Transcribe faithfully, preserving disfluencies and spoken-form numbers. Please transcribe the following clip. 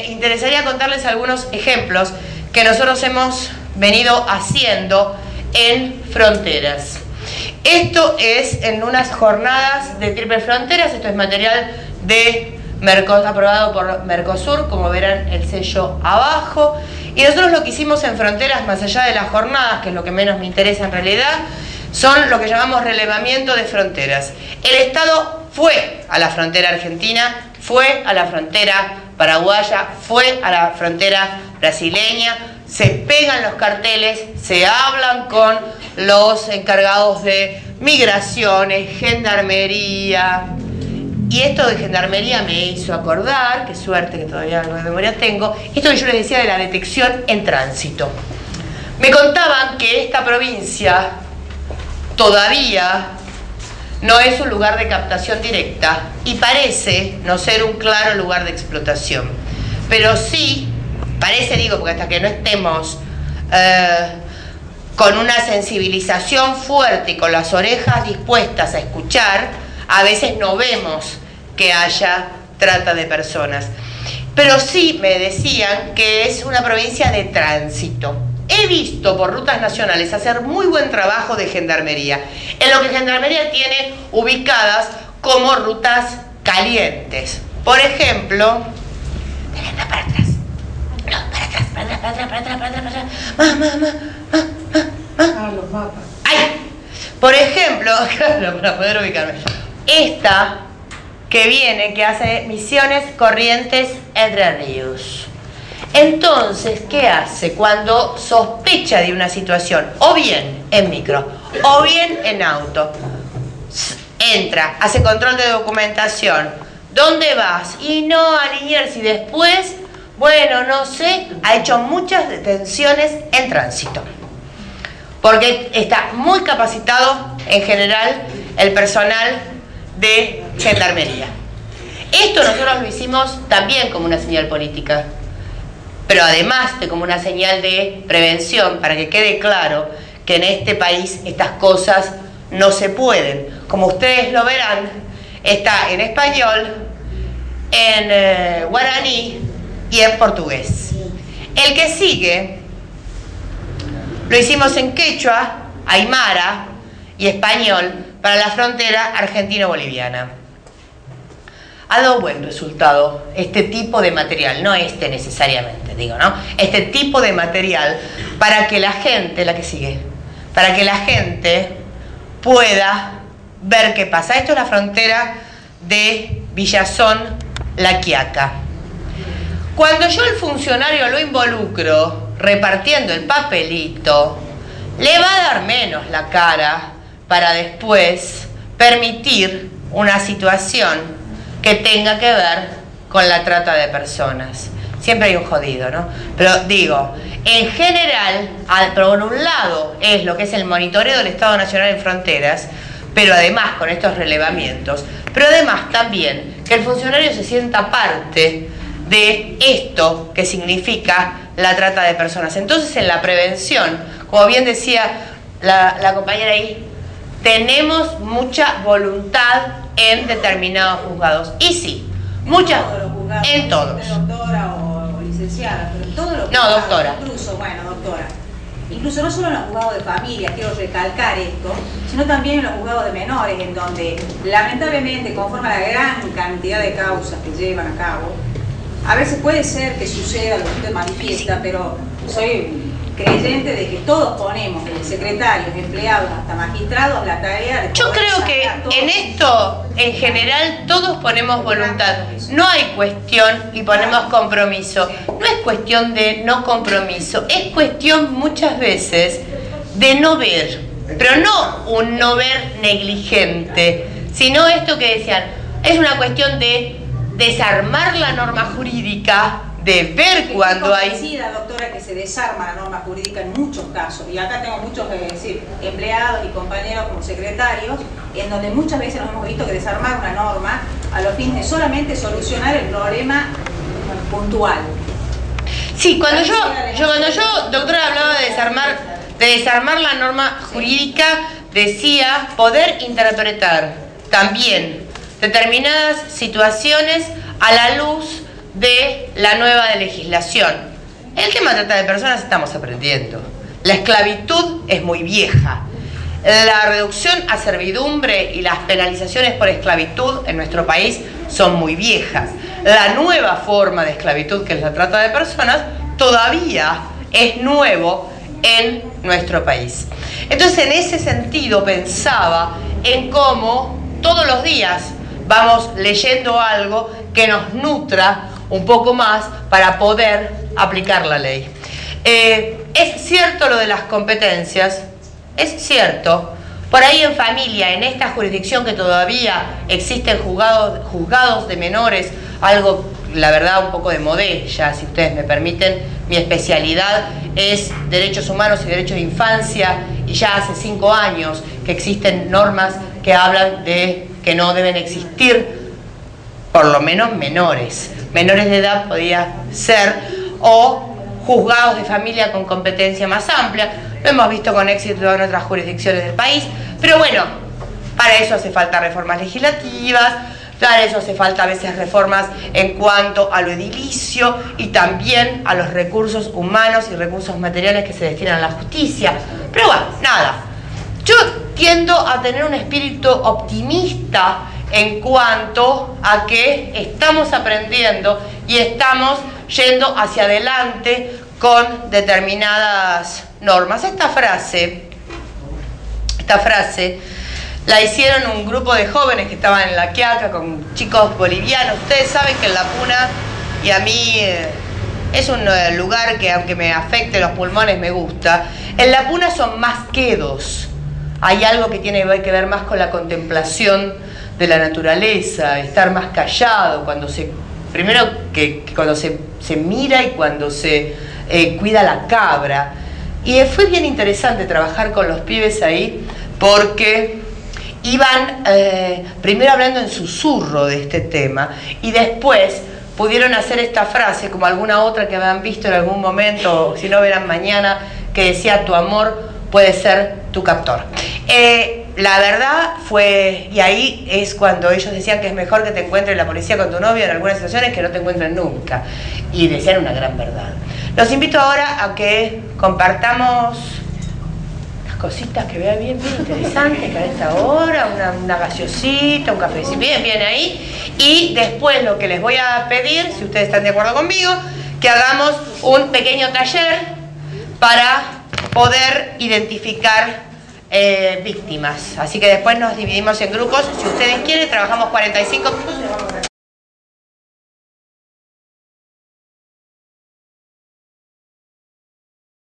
interesaría contarles algunos ejemplos que nosotros hemos venido haciendo en fronteras. Esto es en unas jornadas de Triple Fronteras. Esto es material de Mercosur, aprobado por Mercosur, como verán el sello abajo. Y nosotros lo que hicimos en fronteras, más allá de las jornadas, que es lo que menos me interesa en realidad, son lo que llamamos relevamiento de fronteras. El Estado fue a la frontera argentina, fue a la frontera paraguaya, fue a la frontera brasileña, se pegan los carteles, se hablan con los encargados de migraciones, gendarmería. Y esto de gendarmería me hizo acordar, qué suerte que todavía algo de memoria tengo, esto que yo les decía de la detección en tránsito. Me contaban que esta provincia todavía no es un lugar de captación directa y parece no ser un claro lugar de explotación. Pero sí, parece, digo, porque hasta que no estemos eh, con una sensibilización fuerte y con las orejas dispuestas a escuchar, a veces no vemos que haya trata de personas. Pero sí me decían que es una provincia de tránsito. He visto por rutas nacionales hacer muy buen trabajo de gendarmería, en lo que gendarmería tiene ubicadas como rutas calientes. Por ejemplo, anda para atrás, no, para atrás, para atrás, para atrás, para atrás, para atrás, para atrás, más, más, más, más, más, más. Ah, los mapas. ¡Ay! Por ejemplo, claro, para poder ubicarme, esta que viene, que hace Misiones, Corrientes, Entre Ríos. Entonces, ¿qué hace cuando sospecha de una situación? O bien en micro, o bien en auto. Entra, hace control de documentación. ¿Dónde vas? Y no a Liniers y después, bueno, no sé, ha hecho muchas detenciones en tránsito. Porque está muy capacitado en general el personal de gendarmería. Esto nosotros lo hicimos también como una señal política, pero además de como una señal de prevención, para que quede claro que en este país estas cosas no se pueden. Como ustedes lo verán, está en español, en eh, guaraní y en portugués. El que sigue lo hicimos en quechua, aymara y español para la frontera argentino-boliviana. Ha dado buen resultado este tipo de material, no este necesariamente, digo, ¿no? Este tipo de material para que la gente, la que sigue, para que la gente pueda ver qué pasa. Esto es la frontera de Villazón, La Quiaca. Cuando yo al funcionario lo involucro repartiendo el papelito, le va a dar menos la cara para después permitir una situación que tenga que ver con la trata de personas. Siempre hay un jodido, ¿no? Pero digo, en general, por un lado es lo que es el monitoreo del Estado Nacional en Fronteras, pero además con estos relevamientos, pero además también que el funcionario se sienta parte de esto que significa la trata de personas. Entonces, en la prevención, como bien decía la, la compañera ahí, tenemos mucha voluntad en determinados juzgados. Y sí, muchas, en todos. Doctora o, o licenciada, pero en todos los No, doctora. Incluso, bueno, doctora. Incluso no solo en los juzgados de familia, quiero recalcar esto, sino también en los juzgados de menores, en donde lamentablemente, conforme a la gran cantidad de causas que llevan a cabo, a veces puede ser que suceda lo que usted manifiesta, pero soy creyente de que todos ponemos, secretarios, empleados, hasta magistrados, la tarea de... Yo creo que en esto, en general, todos ponemos voluntad. No hay cuestión y ponemos compromiso. No es cuestión de no compromiso, es cuestión muchas veces de no ver, pero no un no ver negligente, sino esto que decían, es una cuestión de desarmar la norma jurídica, de ver cuando hay... Estoy convencida, doctora, que se desarma la norma jurídica en muchos casos, y acá tengo muchos, es decir, empleados y compañeros como secretarios, en donde muchas veces nos hemos visto que desarmar una norma a los fines de solamente solucionar el problema puntual. Sí, cuando yo, yo, cuando yo, doctora, hablaba de desarmar, de desarmar la norma jurídica, decía poder interpretar también determinadas situaciones a la luz de la nueva legislación. El tema de trata de personas estamos aprendiendo. La esclavitud es muy vieja. La reducción a servidumbre y las penalizaciones por esclavitud en nuestro país son muy viejas. La nueva forma de esclavitud, que es la trata de personas, todavía es nuevo en nuestro país. Entonces, en ese sentido, pensaba en cómo todos los días vamos leyendo algo que nos nutra un poco más para poder aplicar la ley. Eh, es cierto lo de las competencias, es cierto. Por ahí en familia, en esta jurisdicción que todavía existen juzgados, juzgados de menores, algo, la verdad, un poco de modé, ya si ustedes me permiten, mi especialidad es derechos humanos y derechos de infancia, y ya hace cinco años que existen normas que hablan de que no deben existir, por lo menos menores. Menores de edad podía ser, o juzgados de familia con competencia más amplia. Lo hemos visto con éxito en otras jurisdicciones del país, pero bueno, para eso hace falta reformas legislativas, para eso hace falta a veces reformas en cuanto a lo edilicio y también a los recursos humanos y recursos materiales que se destinan a la justicia. Pero bueno, nada, yo tiendo a tener un espíritu optimista en cuanto a que estamos aprendiendo y estamos yendo hacia adelante con determinadas normas. Esta frase, esta frase la hicieron un grupo de jóvenes que estaban en La Quiaca con chicos bolivianos. Ustedes saben que en La Puna, y a mí eh, es un eh, lugar que aunque me afecte los pulmones me gusta, en La Puna son más quedos. Hay algo que tiene que ver más con la contemplación de la naturaleza, estar más callado, cuando se, primero que, que cuando se, se mira y cuando se Eh, cuida la cabra. Y fue bien interesante trabajar con los pibes ahí porque iban eh, primero hablando en susurro de este tema y después pudieron hacer esta frase, como alguna otra que habían visto en algún momento, o si no verán mañana, que decía: tu amor puede ser tu captor. Eh, la verdad fue, y ahí es cuando ellos decían que es mejor que te encuentre la policía con tu novio en algunas situaciones que no te encuentren nunca, y decían una gran verdad. Los invito ahora a que compartamos unas cositas que vean bien, bien interesantes para esta hora, una, una gaseosita, un cafecito, bien, bien ahí, y después lo que les voy a pedir, si ustedes están de acuerdo conmigo, que hagamos un pequeño taller para poder identificar eh, víctimas. Así que después nos dividimos en grupos. Si ustedes quieren, trabajamos cuarenta y cinco minutos.